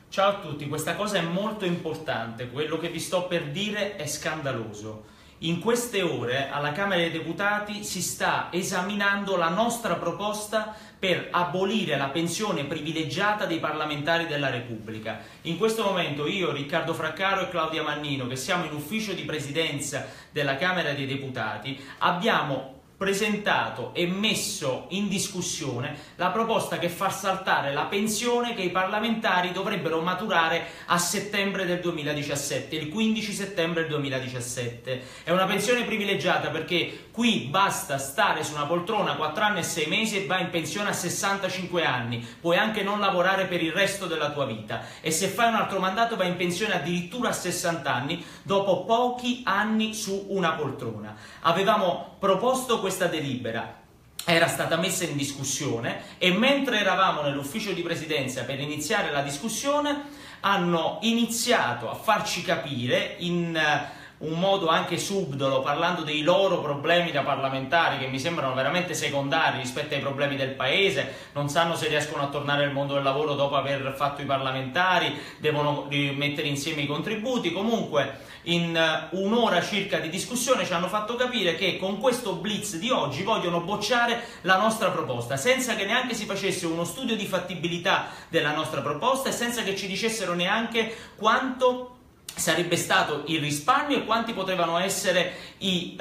Ciao a tutti, questa cosa è molto importante, quello che vi sto per dire è scandaloso. In queste ore alla Camera dei Deputati si sta esaminando la nostra proposta per abolire la pensione privilegiata dei parlamentari della Repubblica. In questo momento io, Riccardo Fraccaro e Claudia Mannino, che siamo in ufficio di presidenza della Camera dei Deputati, abbiamo presentato e messo in discussione la proposta che fa saltare la pensione che i parlamentari dovrebbero maturare a settembre del 2017, il 15 settembre del 2017. È una pensione privilegiata perché qui basta stare su una poltrona 4 anni e 6 mesi e vai in pensione a 65 anni, puoi anche non lavorare per il resto della tua vita e se fai un altro mandato vai in pensione addirittura a 60 anni dopo pochi anni su una poltrona. Avevamo proposto questa delibera, era stata messa in discussione e mentre eravamo nell'ufficio di presidenza per iniziare la discussione hanno iniziato a farci capire in un modo anche subdolo, parlando dei loro problemi da parlamentari che mi sembrano veramente secondari rispetto ai problemi del paese, non sanno se riescono a tornare al mondo del lavoro dopo aver fatto i parlamentari, devono mettere insieme i contributi. Comunque in un'ora circa di discussione ci hanno fatto capire che con questo blitz di oggi vogliono bocciare la nostra proposta senza che neanche si facesse uno studio di fattibilità della nostra proposta e senza che ci dicessero neanche quanto sarebbe stato il risparmio e quanti potevano essere i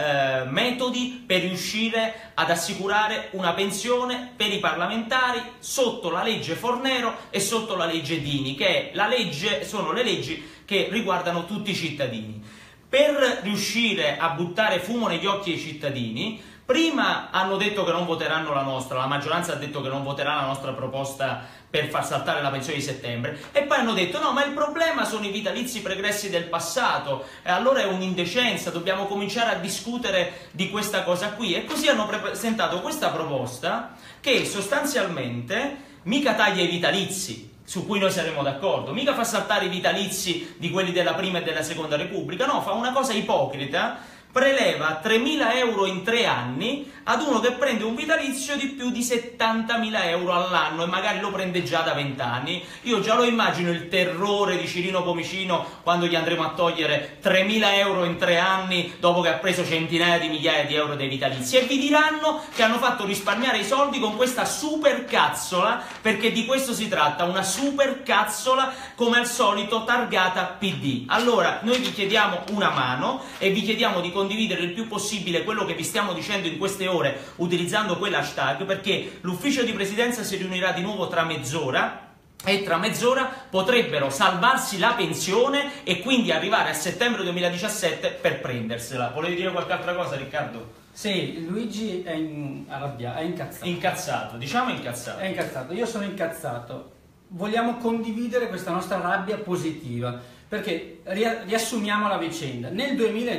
metodi per riuscire ad assicurare una pensione per i parlamentari sotto la legge Fornero e sotto la legge Dini, che è sono le leggi che riguardano tutti i cittadini. Per riuscire a buttare fumo negli occhi ai cittadini, prima hanno detto che non voteranno la nostra, la maggioranza ha detto che non voterà la nostra proposta per far saltare la pensione di settembre, e poi hanno detto no, ma il problema sono i vitalizi pregressi del passato, e allora è un'indecenza, dobbiamo cominciare a discutere di questa cosa qui, e così hanno presentato questa proposta che sostanzialmente mica taglia i vitalizi, su cui noi saremo d'accordo, mica fa saltare i vitalizi di quelli della prima e della seconda Repubblica, no, fa una cosa ipocrita, preleva 3.000 euro in 3 anni ad uno che prende un vitalizio di più di 70.000 euro all'anno e magari lo prende già da 20 anni. Io già lo immagino il terrore di Cirino Pomicino quando gli andremo a togliere 3.000 euro in 3 anni dopo che ha preso centinaia di migliaia di euro dei vitalizi, e vi diranno che hanno fatto risparmiare i soldi con questa super cazzola, perché di questo si tratta, una super cazzola come al solito targata PD. Allora noi vi chiediamo una mano e vi chiediamo di condividere il più possibile quello che vi stiamo dicendo in queste ore utilizzando quell'hashtag, perché l'ufficio di presidenza si riunirà di nuovo tra mezz'ora e tra mezz'ora potrebbero salvarsi la pensione e quindi arrivare a settembre 2017 per prendersela. Volevi dire qualche altra cosa, Riccardo? Sì, Luigi è arrabbiato, è incazzato. Incazzato, diciamo incazzato. È incazzato, io sono incazzato. Vogliamo condividere questa nostra rabbia positiva, perché riassumiamo la vicenda. Nel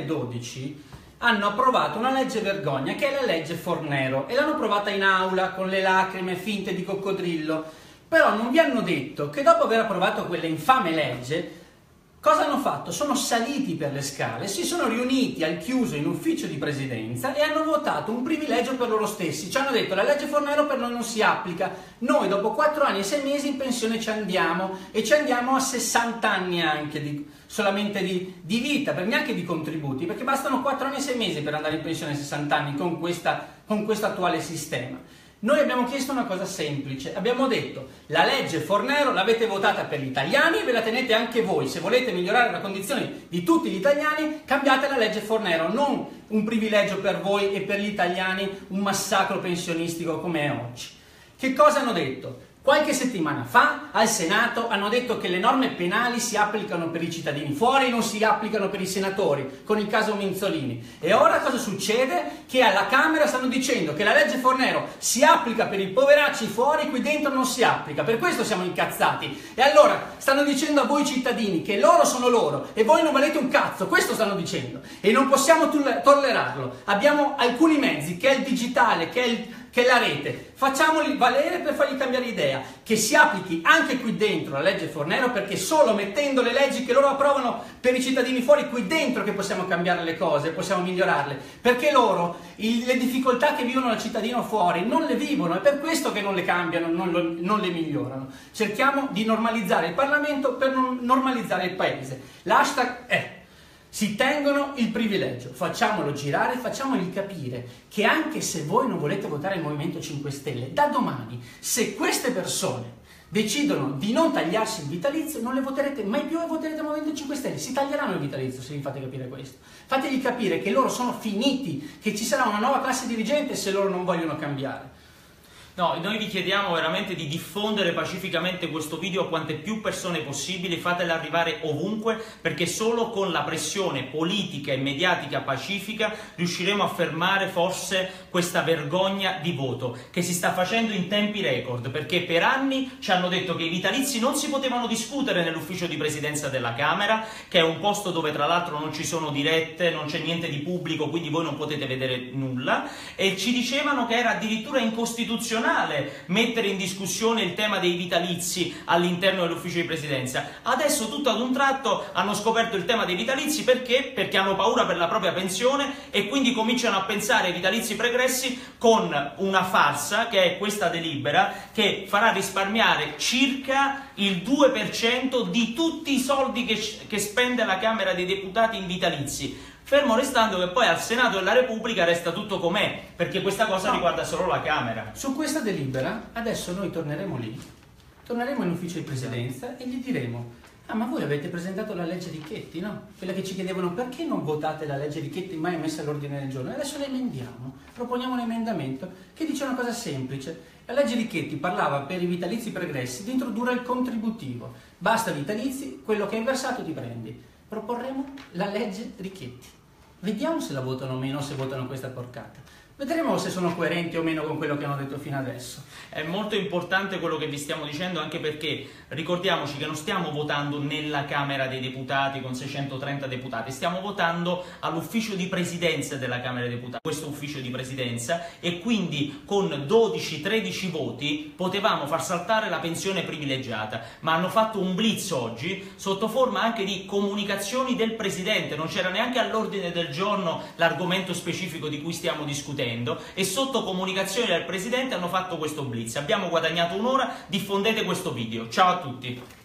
2012 hanno approvato una legge vergogna, che è la legge Fornero, e l'hanno approvata in aula con le lacrime finte di coccodrillo, però non vi hanno detto che dopo aver approvato quella infame legge, cosa hanno fatto? Sono saliti per le scale, si sono riuniti al chiuso in ufficio di presidenza e hanno votato un privilegio per loro stessi. Ci hanno detto: la legge Fornero per noi non si applica, noi dopo 4 anni e 6 mesi in pensione ci andiamo, e ci andiamo a 60 anni anche solamente di vita, per neanche di contributi, perché bastano 4 anni e 6 mesi per andare in pensione a 60 anni con questo attuale sistema. Noi abbiamo chiesto una cosa semplice, abbiamo detto: la legge Fornero l'avete votata per gli italiani e ve la tenete anche voi, se volete migliorare la condizione di tutti gli italiani cambiate la legge Fornero, non un privilegio per voi e per gli italiani un massacro pensionistico come è oggi. Che cosa hanno detto? Qualche settimana fa al Senato hanno detto che le norme penali si applicano per i cittadini fuori e non si applicano per i senatori, con il caso Minzolini. E ora cosa succede? Che alla Camera stanno dicendo che la legge Fornero si applica per i poveracci fuori, qui dentro non si applica. Per questo siamo incazzati. E allora stanno dicendo a voi cittadini che loro sono loro e voi non valete un cazzo, questo stanno dicendo. E non possiamo tollerarlo. Abbiamo alcuni mezzi, che è il digitale, che è che è la rete, facciamoli valere per fargli cambiare idea, che si applichi anche qui dentro la legge Fornero, perché solo mettendo le leggi che loro approvano per i cittadini fuori qui dentro che possiamo cambiare le cose, possiamo migliorarle, perché loro le difficoltà che vivono il cittadino fuori non le vivono, è per questo che non le cambiano, non le migliorano. Cerchiamo di normalizzare il Parlamento per normalizzare il Paese. L'hashtag è: si tengono il privilegio, facciamolo girare, facciamogli capire che anche se voi non volete votare il Movimento 5 Stelle, da domani, se queste persone decidono di non tagliarsi il vitalizio, non le voterete mai più e voterete il Movimento 5 Stelle. Si taglieranno il vitalizio se vi fate capire questo. Fategli capire che loro sono finiti, che ci sarà una nuova classe dirigente se loro non vogliono cambiare. No, noi vi chiediamo veramente di diffondere pacificamente questo video a quante più persone possibili, fatelo arrivare ovunque, perché solo con la pressione politica e mediatica pacifica riusciremo a fermare forse questa vergogna di voto che si sta facendo in tempi record, perché per anni ci hanno detto che i vitalizi non si potevano discutere nell'ufficio di presidenza della Camera, che è un posto dove tra l'altro non ci sono dirette, non c'è niente di pubblico, quindi voi non potete vedere nulla, e ci dicevano che era addirittura incostituzionale mettere in discussione il tema dei vitalizi all'interno dell'ufficio di presidenza. Adesso tutto ad un tratto hanno scoperto il tema dei vitalizi perché hanno paura per la propria pensione e quindi cominciano a pensare ai vitalizi pregressi con una farsa che è questa delibera che farà risparmiare circa il 2% di tutti i soldi che spende la Camera dei Deputati in vitalizi. Fermo restando che poi al Senato della Repubblica resta tutto com'è, perché questa cosa riguarda solo la Camera. Su questa delibera adesso noi torneremo lì, torneremo in ufficio di presidenza e gli diremo: ah, ma voi avete presentato la legge Richetti, no? Quella che ci chiedevano perché non votate la legge Richetti mai messa all'ordine del giorno. E adesso la emendiamo, proponiamo un emendamento che dice una cosa semplice. La legge Richetti parlava per i vitalizi pregressi di introdurre il contributivo. Basta vitalizi, quello che hai versato ti prendi. Proporremo la legge Richetti. Vediamo se la votano o meno, se votano questa porcata. Vedremo se sono coerenti o meno con quello che hanno detto fino adesso. È molto importante quello che vi stiamo dicendo, anche perché ricordiamoci che non stiamo votando nella Camera dei Deputati con 630 deputati, stiamo votando all'ufficio di presidenza della Camera dei Deputati, questo ufficio di presidenza, e quindi con 12-13 voti potevamo far saltare la pensione privilegiata, ma hanno fatto un blitz oggi sotto forma anche di comunicazioni del Presidente, non c'era neanche all'ordine del giorno l'argomento specifico di cui stiamo discutendo, e sotto comunicazioni del Presidente hanno fatto questo blitz. Abbiamo guadagnato un'ora, diffondete questo video. Ciao a tutti!